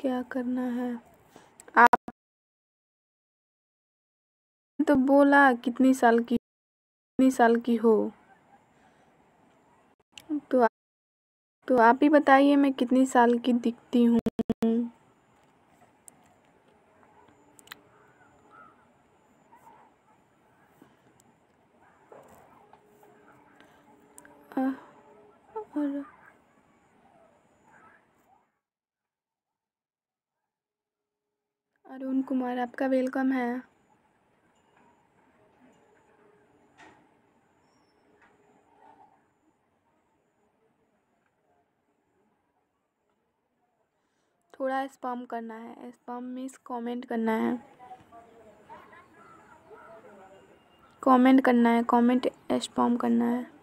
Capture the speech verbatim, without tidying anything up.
क्या करना है? आप तो बोला कितनी साल की कितनी साल की हो, तो आ, तो आप ही बताइए मैं कितनी साल की दिखती हूँ। आ, और अरुण कुमार आपका वेलकम है। थोड़ा स्पैम करना है, स्पैम मीन्स कमेंट करना है, कमेंट करना है, कमेंट स्पैम करना है।